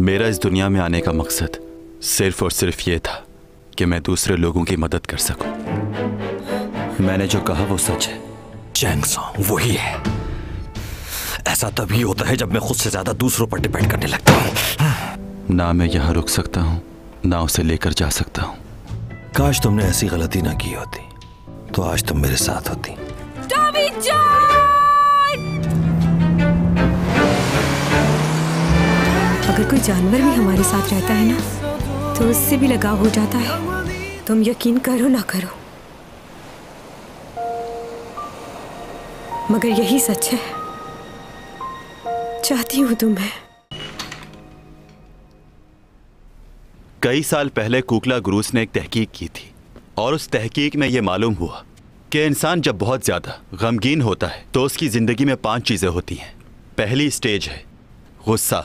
मेरा इस दुनिया में आने का मकसद सिर्फ और सिर्फ ये था कि मैं दूसरे लोगों की मदद कर सकूं। मैंने जो कहा वो सच है। चैंग सॉन्ग वही है। ऐसा तभी होता है जब मैं खुद से ज्यादा दूसरों पर डिपेंड करने लगता हूँ। ना मैं यहाँ रुक सकता हूँ, ना उसे लेकर जा सकता हूँ। काश तुमने ऐसी गलती ना की होती तो आज तुम मेरे साथ होती। अगर कोई जानवर भी हमारे साथ रहता है ना तो उससे भी लगाव हो जाता है। तुम यकीन करो ना करो, मगर यही सच है। चाहती हूँ तुम्हें। कई साल पहले कुकला गुरूस ने एक तहकीक की थी और उस तहकीक में यह मालूम हुआ कि इंसान जब बहुत ज्यादा गमगीन होता है तो उसकी जिंदगी में 5 चीजें होती हैं। पहली स्टेज है गुस्सा।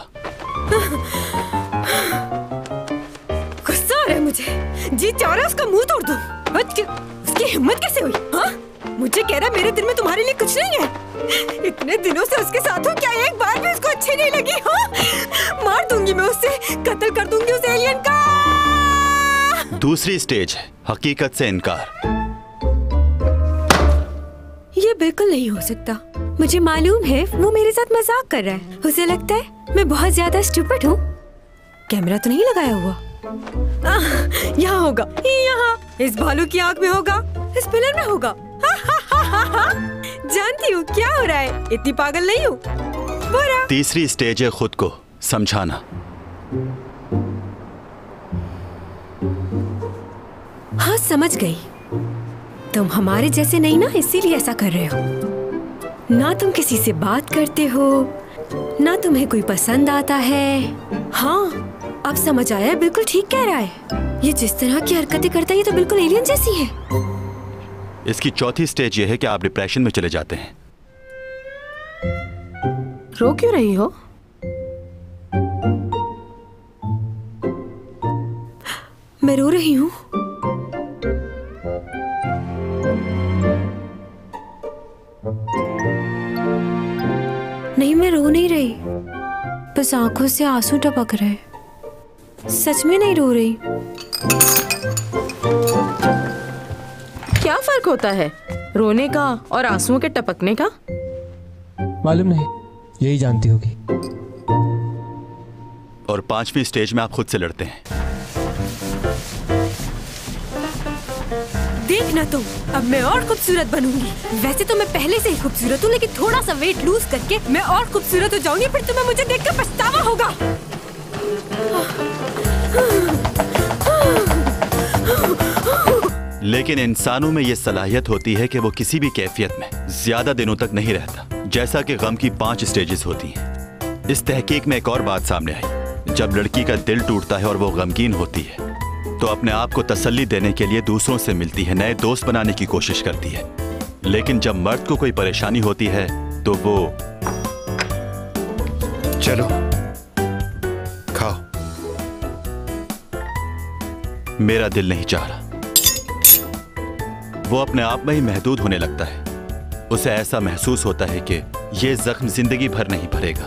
गुस्सा आ रहा है मुझे, जी चाह रहा है उसका मुंह तोड़ दूं। उसकी हिम्मत कैसे हुई? हाँ? मुझे कह रहा है मेरे दिल में तुम्हारे लिए कुछ नहीं है। इतने दिनों से उसके साथ हूँ, क्या एक बार भी उसको अच्छी नहीं लगी? हाँ? मार दूंगी मैं उसे, कत्ल कर दूंगी उस एलियन का। दूसरी स्टेज है हकीकत से इनकार। ये बिल्कुल नहीं हो सकता। मुझे मालूम है वो मेरे साथ मजाक कर रहा है। उसे लगता है मैं बहुत ज्यादा स्टूपिड हूँ। कैमरा तो नहीं लगाया हुआ। यहाँ होगा, यहाँ इस भालू की आंख में होगा, इस पिलर में होगा। जानती हूँ क्या हो रहा है, इतनी पागल नहीं हूँ। बुरा। तीसरी स्टेज है खुद को समझाना। हाँ समझ गई, तुम हमारे जैसे नहीं ना, इसीलिए ऐसा कर रहे हो। ना तुम किसी से बात करते हो, ना तुम्हें कोई पसंद आता है। हाँ अब समझ आया, बिल्कुल ठीक कह रहा है। ये जिस तरह की हरकतें करता है ये तो बिल्कुल एलियन जैसी है। इसकी चौथी स्टेज ये है कि आप डिप्रेशन में चले जाते हैं। रो क्यों रही हो? मैं रो रही हूँ। नहीं मैं रो नहीं रही, बस आंखों से आंसू टपक रहे। सच में नहीं रो रही। क्या फर्क होता है रोने का और आंसुओं के टपकने का? मालूम नहीं, यही जानती होगी। और 5वीं स्टेज में आप खुद से लड़ते हैं। देखना तुम, अब मैं और खूबसूरत बनूंगी। वैसे तो मैं पहले से ही खूबसूरत हूँ, लेकिन थोड़ा सा वेट लूज करके मैं और खूबसूरत हो जाऊंगी, फिर तुम्हें मुझे देखकर पछतावा होगा। लेकिन इंसानों में यह सलाहियत होती है कि वो किसी भी कैफियत में ज्यादा दिनों तक नहीं रहता, जैसा कि गम की 5 स्टेजेस होती हैं। इस तहकीक में एक और बात सामने आई, जब लड़की का दिल टूटता है और वो गमगीन होती है तो अपने आप को तसल्ली देने के लिए दूसरों से मिलती है, नए दोस्त बनाने की कोशिश करती है। लेकिन जब मर्द को कोई परेशानी होती है तो वो चलो खाओ। मेरा दिल नहीं चाह रहा। वो अपने आप में ही महदूद होने लगता है। उसे ऐसा महसूस होता है कि ये जख्म जिंदगी भर नहीं भरेगा।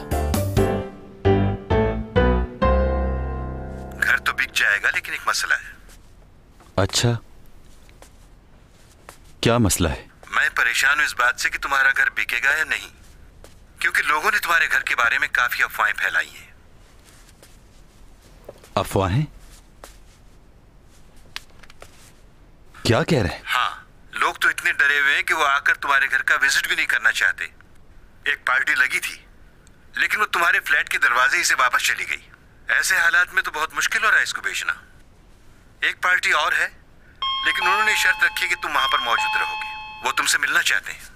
घर तो बिक जाएगा, लेकिन एक मसला है। अच्छा, क्या मसला है? मैं परेशान हूं इस बात से कि तुम्हारा घर बिकेगा या नहीं, क्योंकि लोगों ने तुम्हारे घर के बारे में काफी अफवाहें फैलाई हैं। अफवाहें? क्या कह रहे हैं? हाँ, लोग तो इतने डरे हुए हैं कि वो आकर तुम्हारे घर का विजिट भी नहीं करना चाहते। एक पार्टी लगी थी, लेकिन वो तुम्हारे फ्लैट के दरवाजे ही से वापस चली गई। ऐसे हालात में तो बहुत मुश्किल हो रहा है इसको बेचना। एक पार्टी और है, लेकिन उन्होंने शर्त रखी कि तुम वहां पर मौजूद रहोगे। वो तुमसे मिलना चाहते हैं।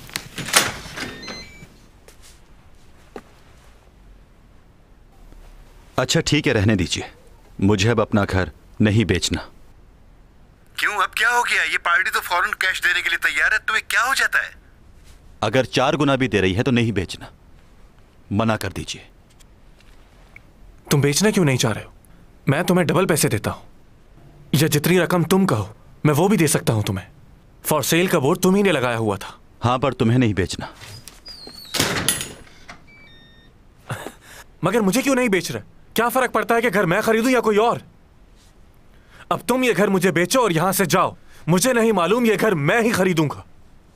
अच्छा ठीक है, रहने दीजिए। मुझे अब अपना घर नहीं बेचना। क्यों, अब क्या हो गया? ये पार्टी तो फौरन कैश देने के लिए तैयार है, तुम्हें क्या हो जाता है? अगर 4 गुना भी दे रही है तो नहीं बेचना, मना कर दीजिए। तुम बेचना क्यों नहीं चाह रहे हो? मैं तुम्हें डबल पैसे देता हूं, या जितनी रकम तुम कहो मैं वो भी दे सकता हूं तुम्हें। फॉर सेल का बोर्ड तुम ही ने लगाया हुआ था। हाँ, पर तुम्हें नहीं बेचना। मगर मुझे क्यों नहीं बेच रहे? क्या फर्क पड़ता है कि घर मैं खरीदूं या कोई और? अब तुम ये घर मुझे बेचो और यहां से जाओ। मुझे नहीं मालूम, ये घर मैं ही खरीदूंगा।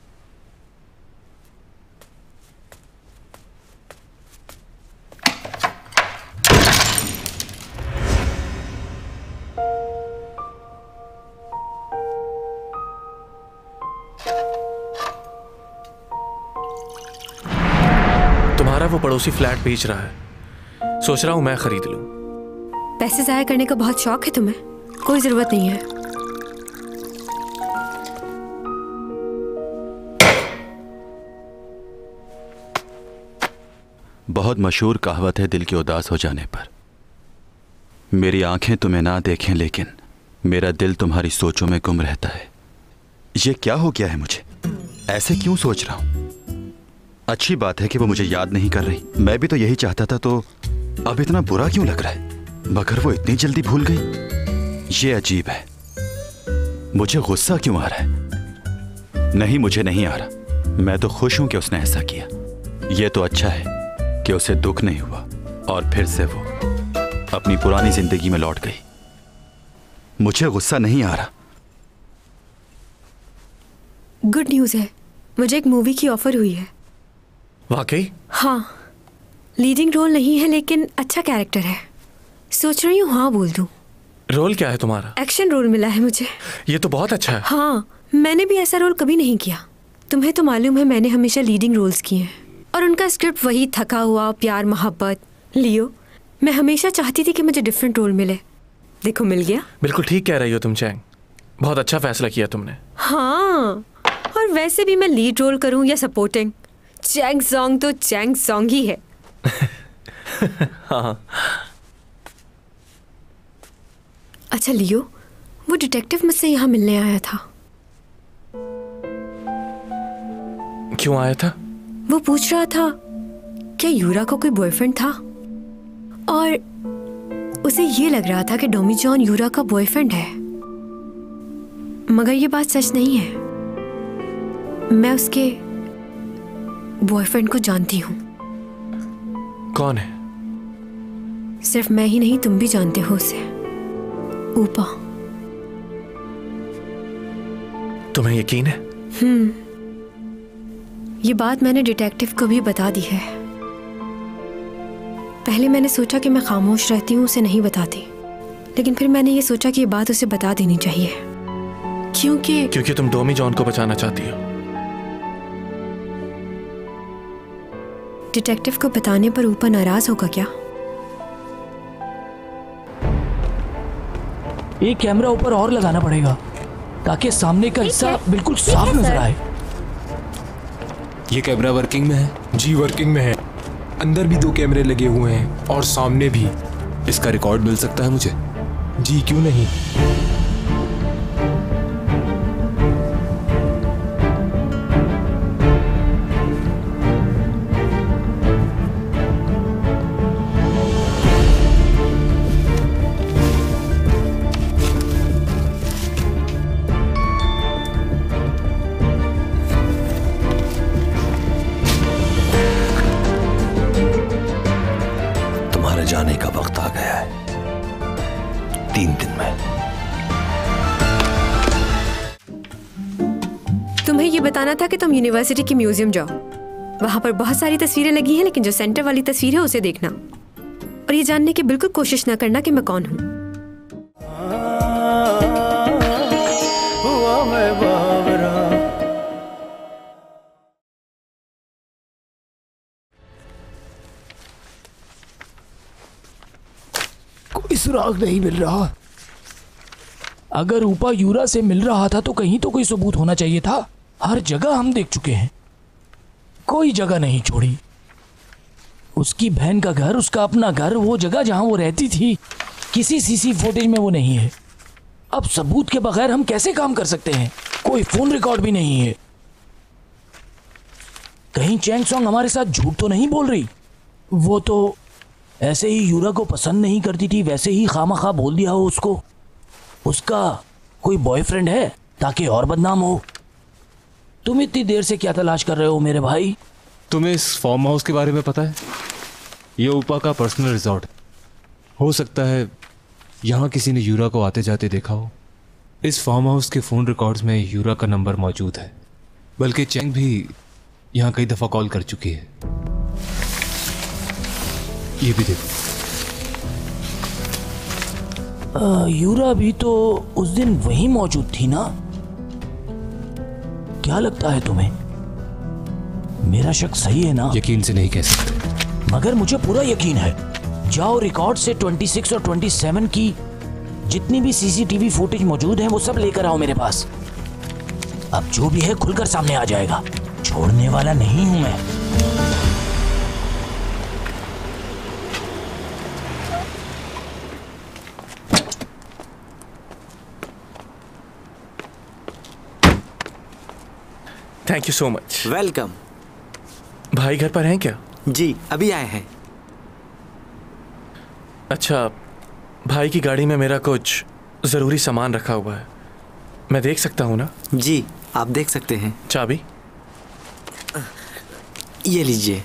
तुम्हारा वो पड़ोसी फ्लैट बेच रहा है, सोच रहा हूं मैं खरीद लूं। पैसे जाया करने का बहुत शौक है तुम्हें? कोई जरूरत नहीं है। बहुत मशहूर कहावत है दिल के उदास हो जाने पर, मेरी आंखें तुम्हें ना देखें लेकिन मेरा दिल तुम्हारी सोचों में गुम रहता है। ये क्या हो गया है मुझे? ऐसे क्यों सोच रहा हूं? अच्छी बात है कि वो मुझे याद नहीं कर रही, मैं भी तो यही चाहता था, तो अब इतना बुरा क्यों लग रहा है? मगर वो इतनी जल्दी भूल गई, ये अजीब है। मुझे गुस्सा क्यों आ रहा है? नहीं, मुझे नहीं आ रहा। मैं तो खुश हूं कि उसने ऐसा किया। ये तो अच्छा है कि उसे दुख नहीं हुआ और फिर से वो अपनी पुरानी जिंदगी में लौट गई। मुझे गुस्सा नहीं आ रहा। गुड न्यूज़ है, मुझे एक मूवी की ऑफर हुई है। वाकई? हाँ, लीडिंग रोल नहीं है लेकिन अच्छा कैरेक्टर है। सोच रही हूँ हाँ बोल दूँ। रोल क्या है तुम्हारा? एक्शन रोल मिला है मुझे। ये तो बहुत अच्छा है। हाँ, मैंने भी ऐसा रोल कभी नहीं किया। तुम्हें तो मालूम है मैंने हमेशा लीडिंग रोल्स किए हैं और उनका स्क्रिप्ट वही थका हुआ प्यार मोहब्बत। लियो, मैं हमेशा चाहती थी कि मुझे डिफरेंट रोल मिले। देखो मिल गया। बिल्कुल ठीक कह रही हो तुम चैंग, बहुत अच्छा फैसला किया तुमने। हाँ, और वैसे भी मैं लीड रोल करूँ या सपोर्टिंग, चैंग सॉन्ग तो चैंग सॉन्ग ही है। हाँ। अच्छा लियो, वो डिटेक्टिव मुझसे यहाँ मिलने आया था। क्यों आया था? वो पूछ रहा था क्या यूरा को कोई बॉयफ्रेंड था, और उसे ये लग रहा था कि डोमी जॉन यूरा का बॉयफ्रेंड है, मगर ये बात सच नहीं है। मैं उसके बॉयफ्रेंड को जानती हूँ। कौन है? सिर्फ मैं ही नहीं, तुम भी जानते हो उसे। ऊपा। तुम्हें यकीन है? ये बात मैंने डिटेक्टिव को भी बता दी है। पहले मैंने सोचा कि मैं खामोश रहती हूँ, उसे नहीं बताती, लेकिन फिर मैंने ये सोचा कि ये बात उसे बता देनी चाहिए, क्योंकि तुम डोमी जॉन को बचाना चाहती हो। डिटेक्टिव को बताने पर ऊपर नाराज होगा क्या? एक कैमरा ऊपर और लगाना पड़ेगा ताकि सामने का हिस्सा बिल्कुल साफ नजर आए। ये कैमरा वर्किंग में है? जी वर्किंग में है। अंदर भी 2 कैमरे लगे हुए हैं और सामने भी। इसका रिकॉर्ड मिल सकता है मुझे? जी क्यों नहीं। जाने का वक्त आ गया है, 3 दिन में। तुम्हें ये बताना था कि तुम यूनिवर्सिटी की म्यूजियम जाओ। वहां पर बहुत सारी तस्वीरें लगी हैं, लेकिन जो सेंटर वाली तस्वीर है उसे देखना और ये जानने की बिल्कुल कोशिश ना करना कि मैं कौन हूँ। कोई सुराग नहीं मिल रहा। अगर ऊपा यूरा से मिल रहा था तो कहीं तो कोई सबूत होना चाहिए था। हर जगह हम देख चुके हैं, कोई जगह नहीं छोड़ी। उसकी बहन का घर, उसका अपना घर, वो जगह जहां वो रहती थी, किसी सीसी फुटेज में वो नहीं है। अब सबूत के बगैर हम कैसे काम कर सकते हैं? कोई फोन रिकॉर्ड भी नहीं है। कहीं चैंग सॉन्ग हमारे साथ झूठ तो नहीं बोल रही? वो तो ऐसे ही यूरा को पसंद नहीं करती थी, वैसे ही खामखा बोल दिया हो उसको। उसका कोई बॉयफ्रेंड है ताकि और बदनाम हो। तुम इतनी देर से क्या तलाश कर रहे हो मेरे भाई? तुम्हें इस फार्म हाउस के बारे में पता है? ये ऊपा का पर्सनल रिजॉर्ट है हो सकता है यहाँ किसी ने यूरा को आते जाते देखा हो। इस फार्म हाउस के फ़ोन रिकॉर्ड्स में यूरा का नंबर मौजूद है, बल्कि चेंग भी यहाँ कई दफ़ा कॉल कर चुकी है। ये भी देखो। यूरा भी तो उस दिन वहीं मौजूद थी ना? क्या लगता है तुम्हें, मेरा शक सही है ना? यकीन से नहीं कह सकते, मगर मुझे पूरा यकीन है। जाओ रिकॉर्ड से 26 और 27 की जितनी भी सीसीटीवी फुटेज मौजूद है वो सब लेकर आओ मेरे पास। अब जो भी है खुलकर सामने आ जाएगा, छोड़ने वाला नहीं हूं मैं। Thank you so much. Welcome. भाई घर पर हैं क्या? जी अभी आए हैं। अच्छा, भाई की गाड़ी में मेरा कुछ ज़रूरी सामान रखा हुआ है, मैं देख सकता हूँ ना? जी आप देख सकते हैं। चाबी? ये लीजिए।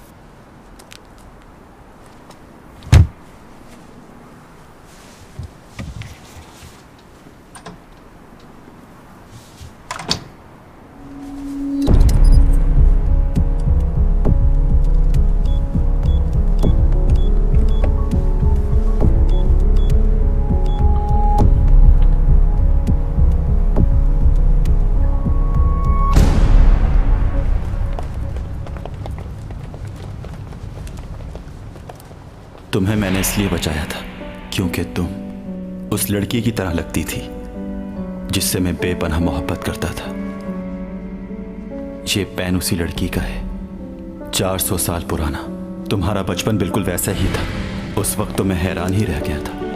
तुम्हें मैंने इसलिए बचाया था क्योंकि तुम उस लड़की की तरह लगती थी जिससे मैं बेपनाह मोहब्बत करता था। ये पेन उसी लड़की का है, 400 साल पुराना। तुम्हारा बचपन बिल्कुल वैसा ही था। उस वक्त तो मैं हैरान ही रह गया था।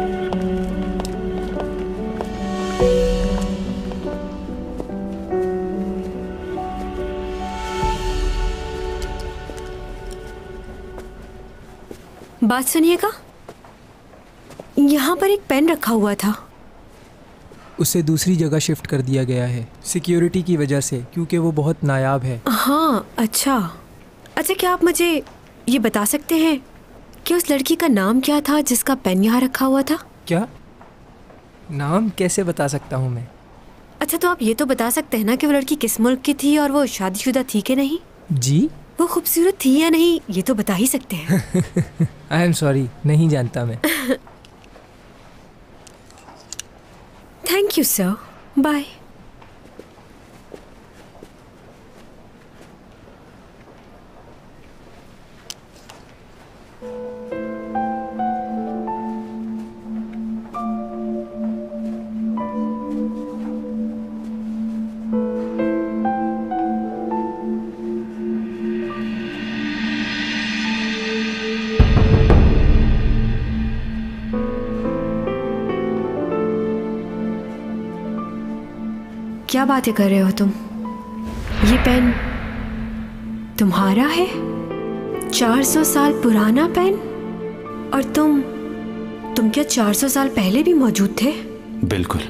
बात सुनिएगा, यहाँ पर एक पेन रखा हुआ था। उसे दूसरी जगह शिफ्ट कर दिया गया है सिक्योरिटी की वजह से, क्योंकि वो बहुत नायाब है। हाँ अच्छा, क्या आप मुझे ये बता सकते हैं कि उस लड़की का नाम क्या था जिसका पेन यहाँ रखा हुआ था? क्या नाम कैसे बता सकता हूँ मैं? अच्छा तो आप ये तो बता सकते हैं ना कि वो लड़की किस मुल्क की थी और वो शादीशुदा थी कि नहीं? जी। वो खूबसूरत थी या नहीं, ये तो बता ही सकते हैं। आई एम सॉरी, नहीं जानता मैं। Thank you sir, bye. क्या बातें कर रहे हो तुम? ये पेन तुम्हारा है? 400 साल पुराना पेन? और तुम क्या 400 साल पहले भी मौजूद थे? बिल्कुल।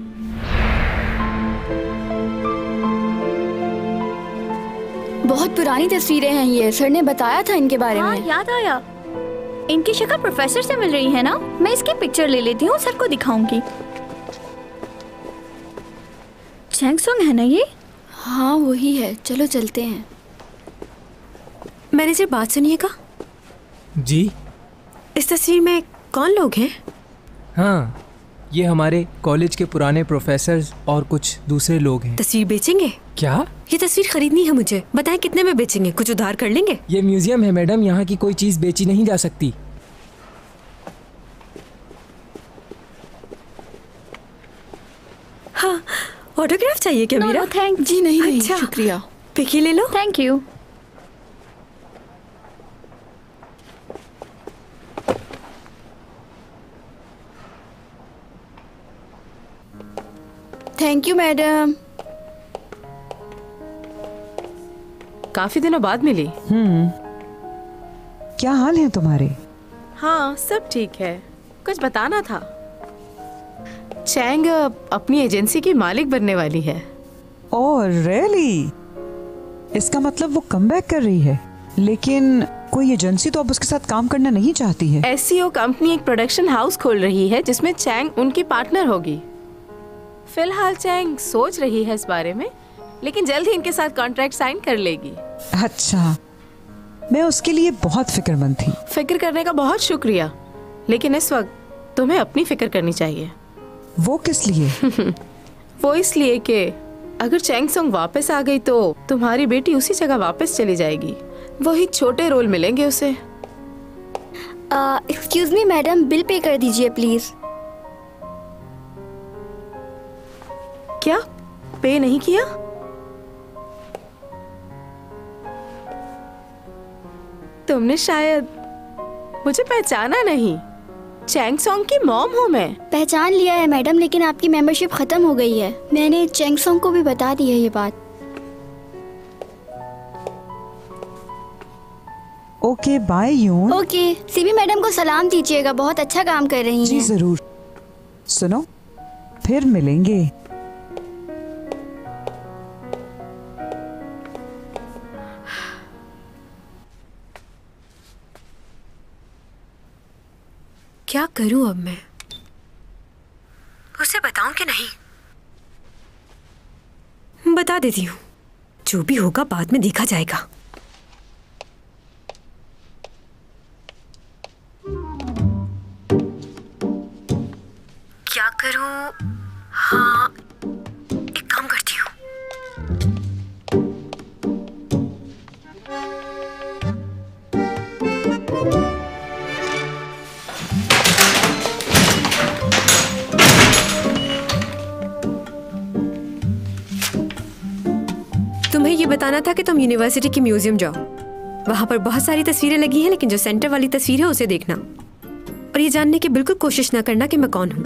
बहुत पुरानी तस्वीरें हैं ये, सर ने बताया था इनके बारे में। याद आया, इनकी शक्ल प्रोफेसर से मिल रही है ना? मैं इसकी पिक्चर ले लेती हूँ, सर को दिखाऊंगी। चैंग सोंग है ना ये? हाँ वही है, चलो चलते हैं। मैनेजर बात सुनिएगा। जी। इस तस्वीर में कौन लोग हैं? हाँ, ये हमारे कॉलेज के पुराने प्रोफेसर्स और कुछ दूसरे लोग हैं। तस्वीर बेचेंगे क्या? ये तस्वीर खरीदनी है मुझे, बताएं कितने में बेचेंगे? कुछ उधार कर लेंगे? ये म्यूजियम है मैडम, यहाँ की कोई चीज बेची नहीं जा सकती। हाँ, ऑटोग्राफ चाहिए क्या मेरा? थैंक जी नहीं, अच्छा, शुक्रिया। पिकी ले लो। Thank you. Thank you madam. काफी दिनों बाद मिली। क्या हाल है तुम्हारे? हाँ सब ठीक है। कुछ बताना था। चैंग अपनी एजेंसी की मालिक बनने वाली है। Oh really? इसका मतलब वो कमबैक कर रही है। लेकिन कोई एजेंसी तो अब उसके साथ काम करना नहीं चाहती है। SCO कंपनी एक प्रोडक्शन हाउस खोल रही है जिसमें चैंग उनकी पार्टनर होगी। फिलहाल चैंग सोच रही है इस बारे में, लेकिन जल्द ही इनके साथ कॉन्ट्रैक्ट साइन कर लेगी। अच्छा, मैं उसके लिए बहुत फिक्रमंद थी। फिक्र करने का बहुत शुक्रिया, लेकिन इस वक्त तुम्हें अपनी फिक्र करनी चाहिए। वो किस लिए? वो इसलिए कि अगर चैंग सोंग वापस आ गई तो तुम्हारी बेटी उसी जगह वापस चली जाएगी। वही छोटे रोल मिलेंगे उसे। Excuse me madam, bill pay कर दीजिए प्लीज। क्या पे नहीं किया? तुमने शायद मुझे पहचाना नहीं। चैंग सोंग की मॉम हूँ मैं। पहचान लिया है मैडम, लेकिन आपकी मेंबरशिप खत्म हो गई है। मैंने चैंग सोंग को भी बता दी है ये बात। ओके बाय यून। ओके, सीबी मैडम को सलाम दीजिएगा, बहुत अच्छा काम कर रही हैं। जी जरूर। सुनो, फिर मिलेंगे। क्या करूं अब मैं? उसे बताऊं कि नहीं? बता देती हूँ, जो भी होगा बाद में देखा जाएगा। क्या करूं? हाँ, एक काम करती हूँ। तुम्हें ये बताना था कि तुम यूनिवर्सिटी की म्यूजियम जाओ। वहां पर बहुत सारी तस्वीरें लगी हैं, लेकिन जो सेंटर वाली तस्वीर है उसे देखना और ये जानने की बिल्कुल कोशिश ना करना कि मैं कौन हूं।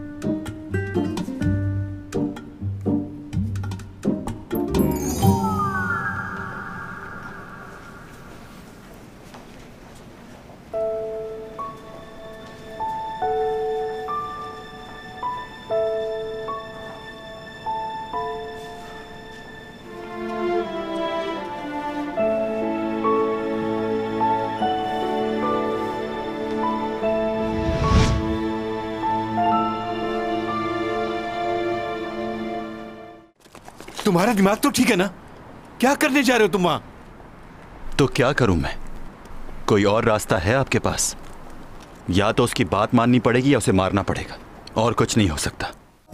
तुम्हारा दिमाग तो ठीक है ना? क्या करने जा रहे हो तुम वहां? तो क्या करूं मैं? कोई और रास्ता है आपके पास? या तो उसकी बात माननी पड़ेगी या उसे मारना पड़ेगा, और कुछ नहीं हो सकता।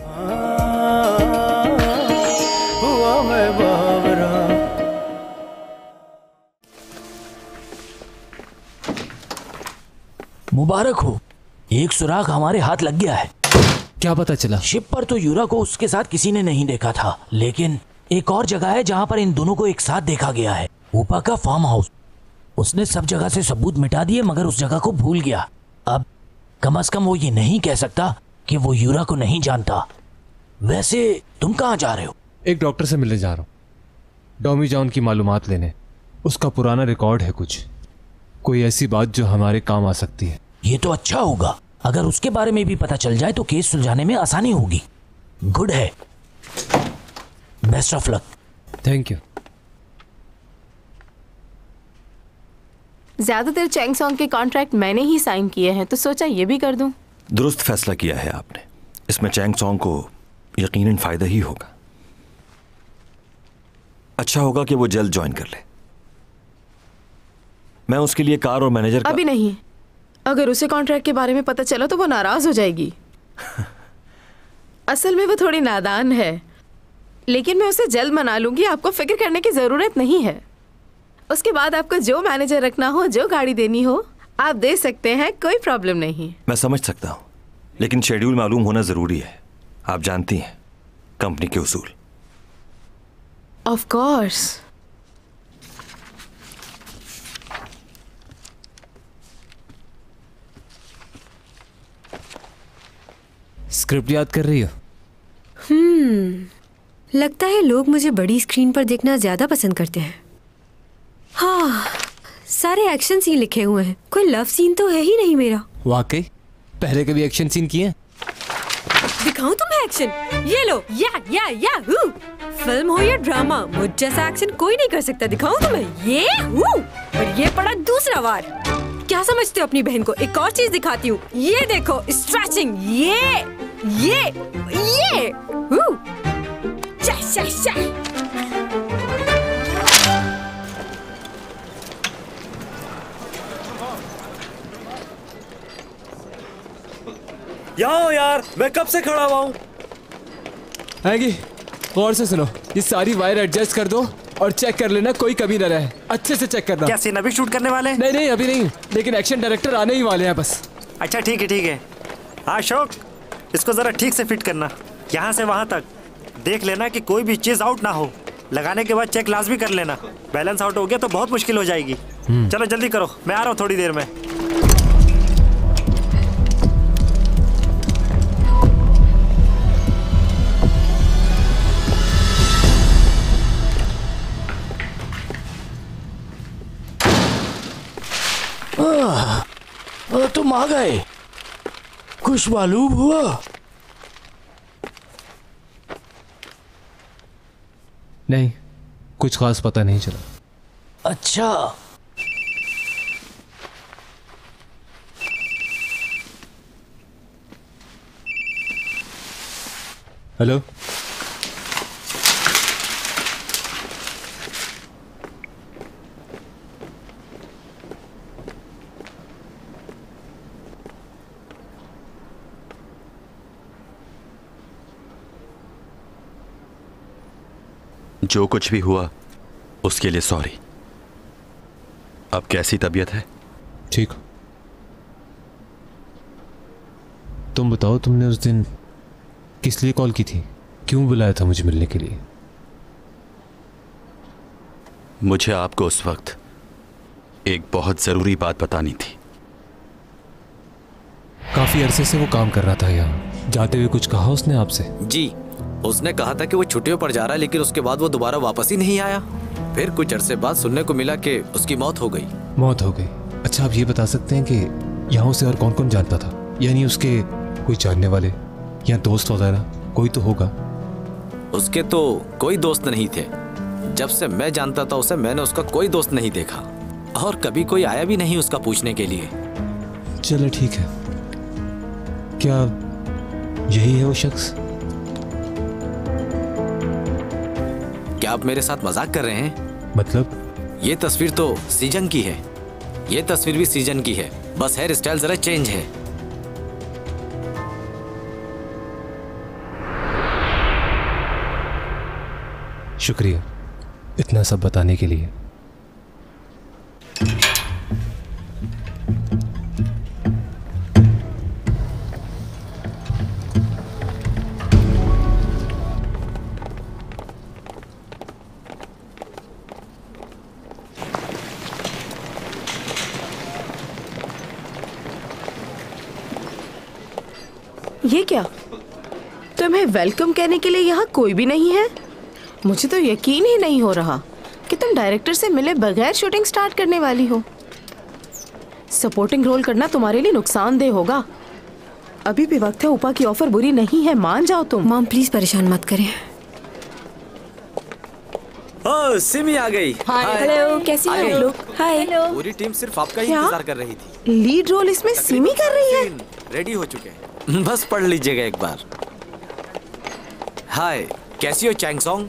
मुबारक हो, एक सुराग हमारे हाथ लग गया है। क्या पता चला? शिप पर तो यूरा को उसके साथ किसी ने नहीं देखा था, लेकिन एक और जगह है जहाँ पर इन दोनों को एक साथ देखा गया है। ऊपा का फार्म हाउस। उसने सब जगह से सबूत मिटा दिए, मगर उस जगह को भूल गया। अब कम से कम वो ये नहीं कह सकता कि वो यूरा को नहीं जानता। वैसे तुम कहाँ जा रहे हो? एक डॉक्टर से मिलने जा रहा हूँ, डॉमी जॉन की मालूमात लेने। उसका पुराना रिकॉर्ड है कुछ, कोई ऐसी बात जो हमारे काम आ सकती है। ये तो अच्छा होगा। अगर उसके बारे में भी पता चल जाए तो केस सुलझाने में आसानी होगी। गुड है, best of luck. Thank you. ज्यादातर चैंग सोंग के कॉन्ट्रैक्ट मैंने ही साइन किए हैं, तो सोचा ये भी कर दूं। दुरुस्त फैसला किया है आपने। इसमें चैंग सोंग को यकीनन फायदा ही होगा। अच्छा होगा कि वो जल्द ज्वाइन कर ले। मैं उसके लिए कार और मैनेजर का... अभी नहीं। अगर उसे कॉन्ट्रैक्ट के बारे में पता चला तो वो नाराज हो जाएगी। असल में वो थोड़ी नादान है, लेकिन मैं उसे जल्द मना लूंगी। आपको फिक्र करने की जरूरत नहीं है। उसके बाद आपको जो मैनेजर रखना हो, जो गाड़ी देनी हो, आप दे सकते हैं, कोई प्रॉब्लम नहीं। मैं समझ सकता हूं, लेकिन शेड्यूल मालूम होना जरूरी है। आप जानती हैं कंपनी के उसूल। Of course. स्क्रिप्ट याद कर रही हो? लगता है लोग मुझे बड़ी स्क्रीन पर देखना ज्यादा पसंद करते हैं। हाँ, सारे एक्शन सीन लिखे हुए हैं, कोई लव सीन तो है ही नहीं मेरा। वाकई? पहले कभी एक्शन सीन किए? दिखाऊं तुम्हें एक्शन? ये लो, या फिल्म हो या ड्रामा, मुझ जैसा एक्शन कोई नहीं कर सकता। दिखाऊं तुम्हें? ये और ये पड़ा दूसरा वार। क्या समझते हो अपनी बहन को? एक और चीज दिखाती हूँ, ये देखो स्ट्रेचिंग। ये यहाँ हो यार, मैं कब से खड़ा हुआ हूँ। आएगी, गौर से सुनो, ये सारी वायर एडजस्ट कर दो और चेक कर लेना कोई कमी न रहे। अच्छे से चेक करना। क्या सीन अभी शूट करने वाले हैं? नहीं अभी नहीं, लेकिन एक्शन डायरेक्टर आने ही वाले हैं बस। अच्छा ठीक है। हाँ अशोक, इसको जरा ठीक से फिट करना, यहाँ से वहाँ तक। देख लेना कि कोई भी चीज आउट ना हो। लगाने के बाद चेक लाजमी कर लेना। बैलेंस आउट हो गया तो बहुत मुश्किल हो जाएगी। चलो जल्दी करो, मैं आ रहा हूँ थोड़ी देर में। तुम आ गए, कुछ मालूम हुआ? नहीं, कुछ खास पता नहीं चला। अच्छा, हेलो, जो कुछ भी हुआ उसके लिए सॉरी। अब कैसी तबीयत है? ठीक। तुम बताओ, तुमने उस दिन किस लिए कॉल की थी? क्यों बुलाया था मुझे मिलने के लिए? मुझे आपको उस वक्त एक बहुत जरूरी बात बतानी थी। काफी अरसे से वो काम कर रहा था यहाँ। जाते हुए कुछ कहा उसने आपसे? जी, उसने कहा था कि वो छुट्टियों पर जा रहा है, लेकिन उसके बाद वो दोबारा वापस ही नहीं आया। फिर कुछ अरसे बाद सुनने को मिला कि उसकी मौत हो गई। मौत हो गई? अच्छा, आप ये बता सकते हैं कि यहाँ उसे और कौन कौन जानता था? यानी उसके कोई जानने वाले या दोस्त वगैरह कोई तो होगा। उसके तो कोई दोस्त नहीं थे। जब से मैं जानता था उसे, मैंने उसका कोई दोस्त नहीं देखा और कभी कोई आया भी नहीं उसका पूछने के लिए। चलो ठीक है। क्या यही है वो शख्स? क्या आप मेरे साथ मजाक कर रहे हैं? मतलब? ये तस्वीर तो सीजन की है, ये तस्वीर भी सीजन की है, बस हेयर स्टाइल जरा चेंज है। शुक्रिया इतना सब बताने के लिए। ये क्या? तुम्हें वेलकम कहने के लिए यहाँ कोई भी नहीं है? मुझे तो यकीन ही नहीं हो रहा कि तुम डायरेक्टर से मिले बगैर शूटिंग स्टार्ट करने वाली हो। सपोर्टिंग रोल करना तुम्हारे लिए नुकसानदेह होगा। अभी भी वक्त है, ऊपा की ऑफर बुरी नहीं है, मान जाओ तुम। मॉम प्लीज परेशान मत करें। ओह, सिमी आ गई। हेलो, कैसी हो आप लोग? हाय। पूरी टीम सिर्फ आपका ही इंतजार कर रही थी। लीड रोल इसमें सिमी कर रही है? रेडी हो चुके हैं, बस पढ़ लीजिएगा एक बार। हाय, कैसी हो चैंगसोंग?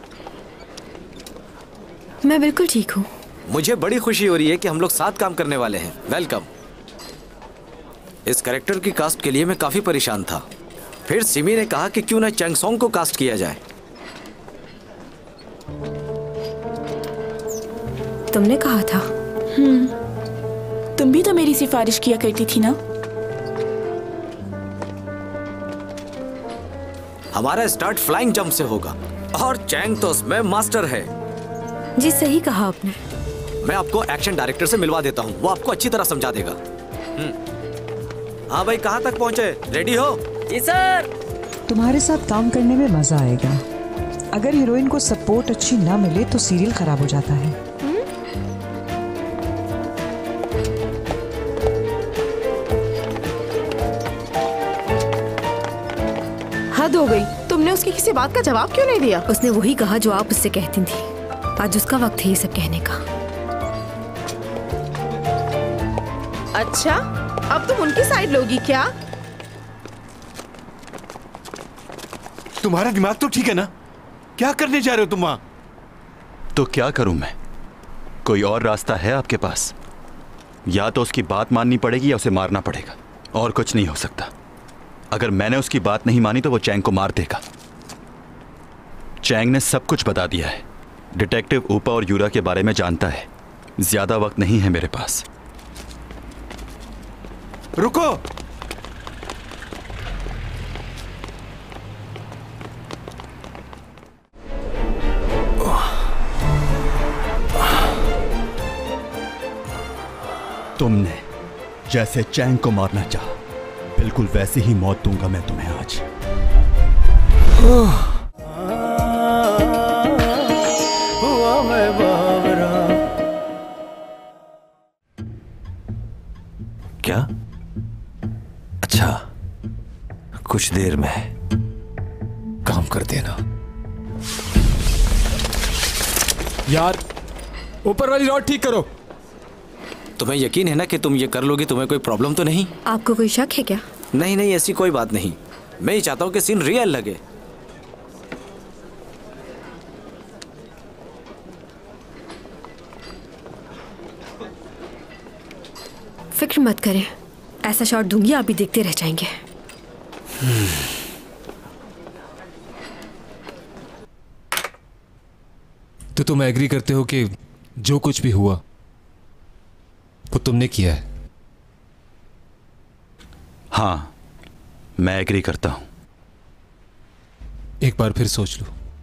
मैं बिल्कुल ठीक हूँ। मुझे बड़ी खुशी हो रही है कि हम लोग साथ काम करने वाले हैं। वेलकम। इस कैरेक्टर की कास्ट के लिए मैं काफी परेशान था, फिर सिमी ने कहा कि क्यों ना चैंगसोंग को कास्ट किया जाए। तुमने कहा था। तुम भी तो मेरी सिफारिश किया करती थी ना। हमारा स्टार्ट फ्लाइंग जंप से होगा और चैंग तो उसमें मास्टर है। जी सही कहा आपने। मैं आपको एक्शन डायरेक्टर से मिलवा देता हूँ, वो आपको अच्छी तरह समझा देगा। हाँ भाई, कहाँ तक पहुँचे? रेडी हो? जी सर। तुम्हारे साथ काम करने में मजा आएगा। अगर हीरोइन को सपोर्ट अच्छी ना मिले तो सीरियल खराब हो जाता है। हद हो गई, तुम तुमने उसकी किसी बात का जवाब क्यों नहीं दिया? उसने वही कहा जो आप उससे कहती थी। आज उसका वक्त है ये सब कहने का। अच्छा, अब तुम उनकी साइड लोगी क्या? तुम्हारा दिमाग तो ठीक है ना? क्या करने जा रहे हो तुम वहां? तो क्या करूं मैं? कोई और रास्ता है आपके पास? या तो उसकी बात माननी पड़ेगी या उसे मारना पड़ेगा, और कुछ नहीं हो सकता। अगर मैंने उसकी बात नहीं मानी तो वो चैंग को मार देगा। चैंग ने सब कुछ बता दिया है। डिटेक्टिव ऊपा और यूरा के बारे में जानता है। ज्यादा वक्त नहीं है मेरे पास। रुको! तुमने जैसे चैंग को मारना चाहा, बिल्कुल वैसी ही मौत दूंगा मैं तुम्हें आज। हुआ मैं बाबरा। क्या? अच्छा, कुछ देर में काम कर देना। यार, ऊपर वाली रॉड ठीक करो। तुम्हें यकीन है ना कि तुम ये कर लोगी? तुम्हें कोई प्रॉब्लम तो नहीं? आपको कोई शक है क्या? नहीं नहीं, ऐसी कोई बात नहीं। मैं ही चाहता हूँ कि सीन रियल लगे। फिक्र मत करें, ऐसा शॉट दूंगी आप भी देखते रह जाएंगे। तो तुम एग्री करते हो कि जो कुछ भी हुआ वो तुमने किया है? हाँ, मैं एग्री करता हूं। एक बार फिर सोच लो।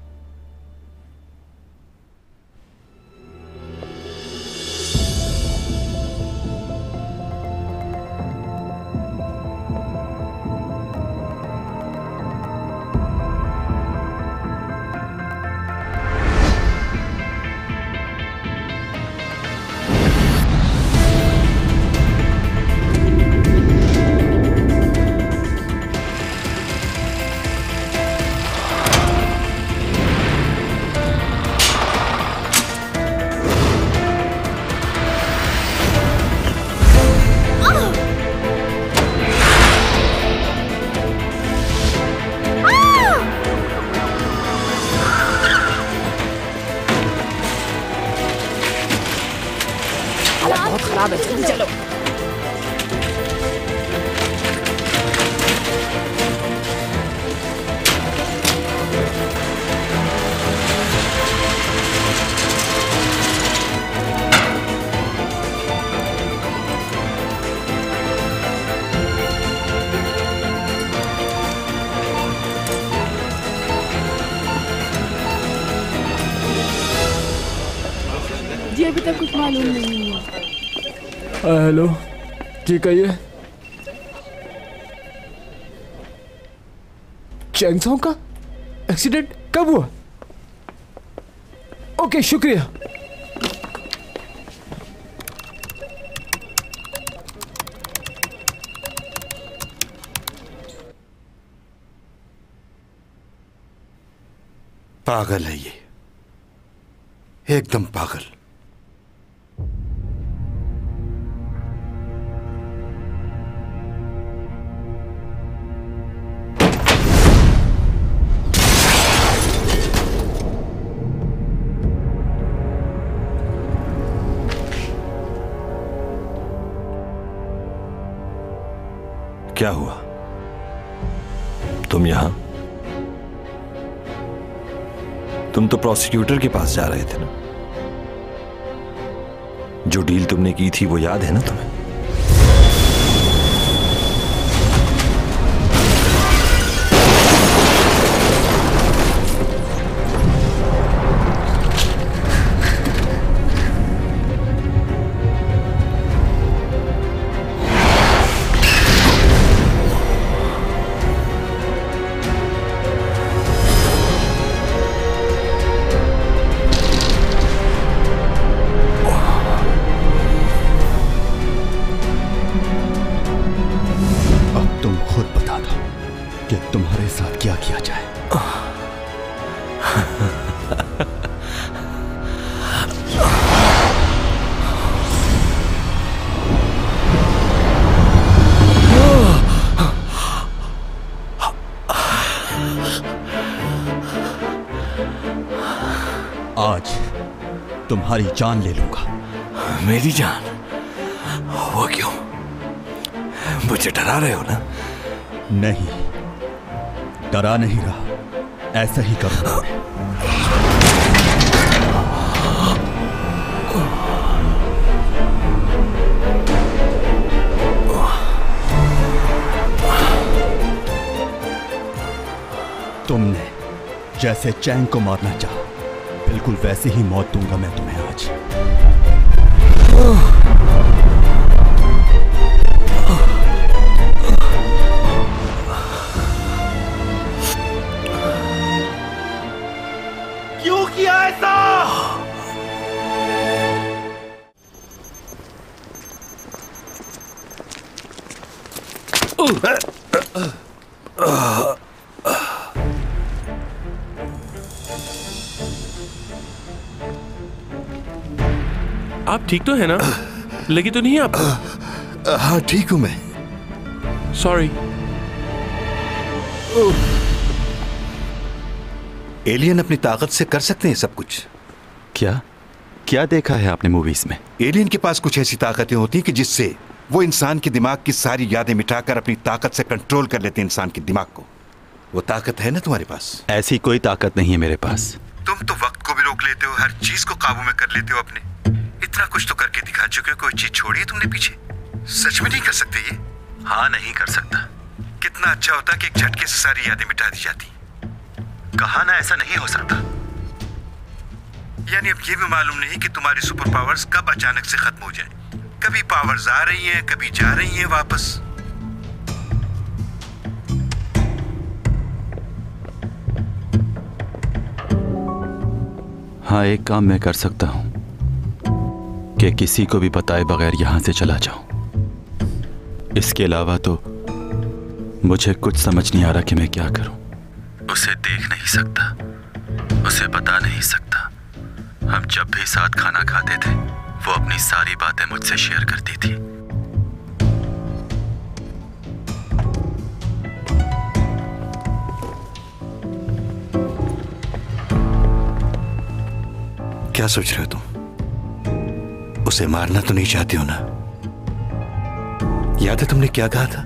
चलो। जी अभी तक कुछ मालूम नहीं है। हेलो जी, कहिए। चैंग सॉन्ग का एक्सीडेंट कब हुआ? ओके, शुक्रिया। पागल है ये, एकदम पागल। क्या हुआ? तुम यहां? तुम तो प्रोसिक्यूटर के पास जा रहे थे ना? जो डील तुमने की थी वो याद है ना तुम्हें? तुम्हारी जान ले लूंगा। मेरी जान? वो क्यों? मुझे डरा रहे हो ना? नहीं, डरा नहीं रहा, ऐसा ही करूंगा। तुमने जैसे चैंग को मारना चाहा, बिल्कुल वैसे ही मौत दूंगा मैं तुम्हें आज। क्यों किया ऐसा? आप ठीक तो है ना? लगी तो नहीं आप? हाँ ठीक हूं मैं। सॉरी। एलियन अपनी ताकत से कर सकते हैं सब कुछ। क्या क्या देखा है आपने मूवीज में? एलियन के पास कुछ ऐसी ताकतें होती हैं कि जिससे वो इंसान के दिमाग की सारी यादें मिटाकर अपनी ताकत से कंट्रोल कर लेते हैं इंसान के दिमाग को। वो ताकत है ना तुम्हारे पास? ऐसी कोई ताकत नहीं है मेरे पास। तुम तो वक्त को भी रोक लेते हो, हर चीज को काबू में कर लेते हो अपने। इतना कुछ तो करके दिखा चुके हो, कोई चीज छोड़ी है तुमने पीछे? सच में नहीं कर सकते ये? हाँ, नहीं कर सकता। कितना अच्छा होता कि एक झटके से सारी यादें मिटा दी जाती। कहा ना ऐसा नहीं हो सकता। यानी अब ये भी मालूम नहीं कि तुम्हारी सुपर पावर्स कब अचानक से खत्म हो जाए। कभी पावर्स आ रही हैं, कभी जा रही हैं वापस। हाँ, एक काम मैं कर सकता हूं कि किसी को भी बताए बगैर यहां से चला जाऊं। इसके अलावा तो मुझे कुछ समझ नहीं आ रहा कि मैं क्या करूं। उसे देख नहीं सकता, उसे बता नहीं सकता। हम जब भी साथ खाना खाते थे, वो अपनी सारी बातें मुझसे शेयर करती थी। क्या सोच रहे हो तुम? उसे मारना तो नहीं चाहती हो ना? याद है तुमने क्या कहा था?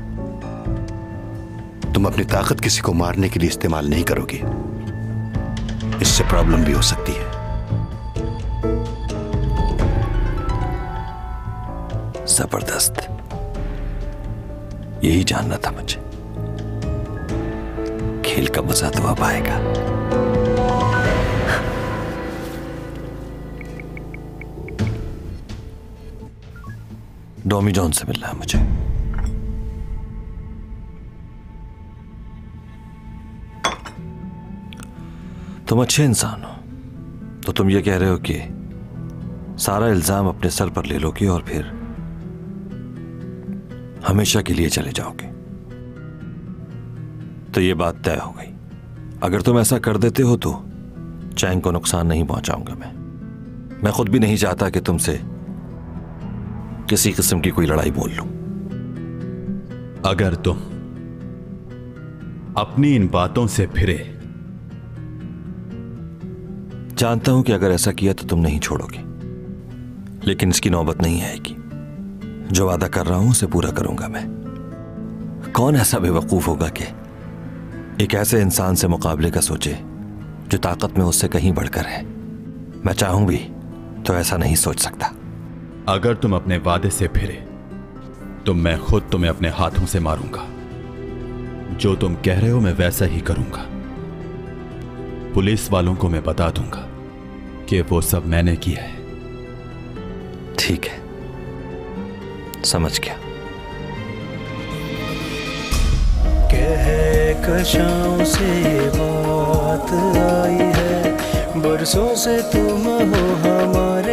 तुम अपनी ताकत किसी को मारने के लिए इस्तेमाल नहीं करोगे। इससे प्रॉब्लम भी हो सकती है। जबरदस्त, यही जानना था मुझे। खेल का मजा तो अब आएगा। डॉमी जॉन से मिलना है मुझे। तुम अच्छे इंसान हो, तो तुम ये कह रहे हो कि सारा इल्जाम अपने सर पर ले लोगे और फिर हमेशा के लिए चले जाओगे। तो ये बात तय हो गई। अगर तुम ऐसा कर देते हो तो चैंग को नुकसान नहीं पहुंचाऊंगा मैं खुद भी नहीं चाहता कि तुमसे किसी किस्म की कोई लड़ाई बोल लूं। अगर तुम अपनी इन बातों से फिरे, जानता हूं कि अगर ऐसा किया तो तुम नहीं छोड़ोगे, लेकिन इसकी नौबत नहीं आएगी। जो वादा कर रहा हूं उसे पूरा करूंगा मैं। कौन ऐसा बेवकूफ होगा कि एक ऐसे इंसान से मुकाबले का सोचे जो ताकत में उससे कहीं बढ़कर है। मैं चाहूं भी तो ऐसा नहीं सोच सकता। अगर तुम अपने वादे से फिरे तो मैं खुद तुम्हें अपने हाथों से मारूंगा। जो तुम कह रहे हो मैं वैसा ही करूंगा। पुलिस वालों को मैं बता दूंगा कि वो सब मैंने किया है। ठीक है, समझ गया। कहकशां से बात आई है, बरसों से तुम हो हमारे